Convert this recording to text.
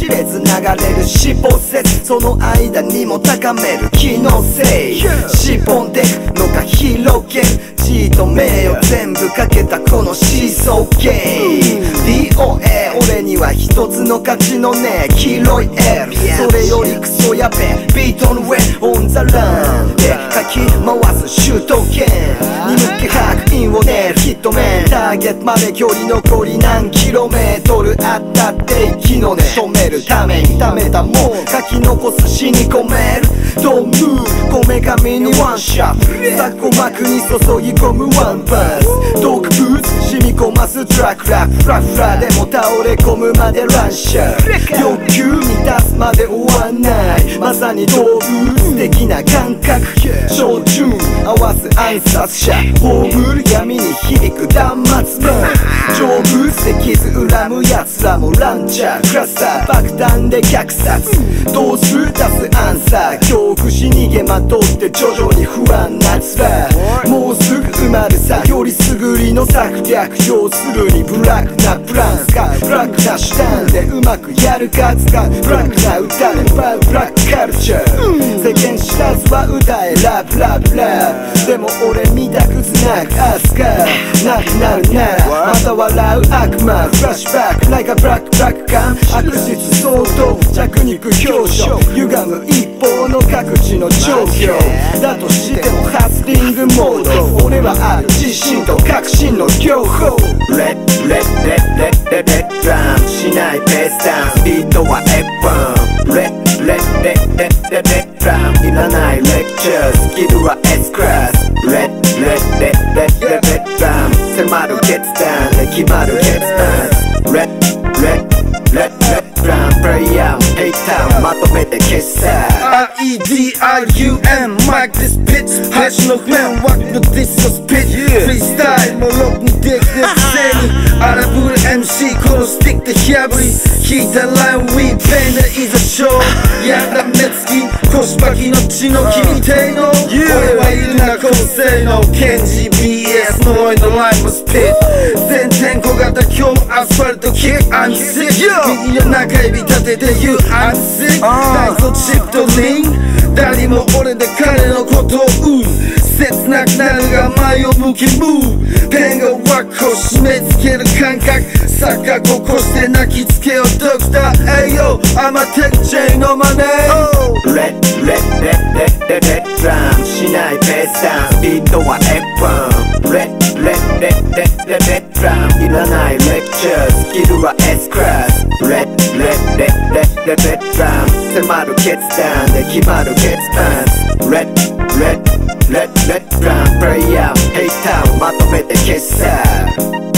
列流れる死亡説、その間にも高める気のせい。しぼんでくのか広げる地位と名誉全部かけたこのシーソーゲーム。 DOA 俺には一つの価値のねえ黄色い L、 それよりクソやべえビートの上オンザランでかき回すシュート剣に向け白印を練るヒットメン、ターゲットまで距離残り何キロメートルあったって息の根止めるために溜めたもん書き残す死に込める。Don't move こめかみにワンショット、サコ膜に注ぎ込むワンバス、毒物染み込ますトラックラップフラフラでも倒れ込むまでランシャー、欲求満たすまで終わんない、まさに動物的な感覚、照準合わす暗殺者、葬る闇に響く断末魔、成仏で傷恨む奴らもランチャークラッサー爆弾で虐殺、どうする出すアンサー、恐怖し逃げまとって徐々に不安なつら、もうすぐ埋まるさよりすぐりの策略、要するにブラックなプラン使うブラックな手段でうまくやるか使うブラックな歌で奪うブラックカルチャー、世間知らずは歌えラブラブラブ、でも俺みたくつなぐアスカなくなるならまた笑う悪魔、フラッシュバック like a ブラックブラック感、悪質相当弱肉強食歪む一方の各地の状況だとしてもハスリングモード、俺はある自信と確信の両方、レッドラムしないペースダウン、スピードはエッバン、レッドラムいらないレクチャー、スキルは S クラス、レッドラム迫る決断で決まる決断、レッドラムプレイヤーもヘイターまとめて決済、 REDRUM マイクでスピッチ端のフレンワックのディスコスピッチ、フリースタイルもロックにできるくせに荒ぶる MC このスティック破り引いたラインウィーペンでいざショー、やだ目つき腰ばきの血の君体の俺はいるな高性能ケンジ BS 呪いのライムスピット、全天小型今日アスファルトキックアンシック、右の中指立てて言うアンシック、ダイソーチップとリン誰も俺で彼のことを売る、切なくなるが前を向きムー、ペンが枠を締め付ける感覚、錯覚を起こして泣きつけよドクター栄養甘てるチェインのマネー、 レッドラムしないペースダウン、スピードは F1、レッドラムいらないレクチャー、スキルは S クラス、レッドラム迫る決断で決まる決断、レッドラムプレイヤーヘイターをまとめて決済。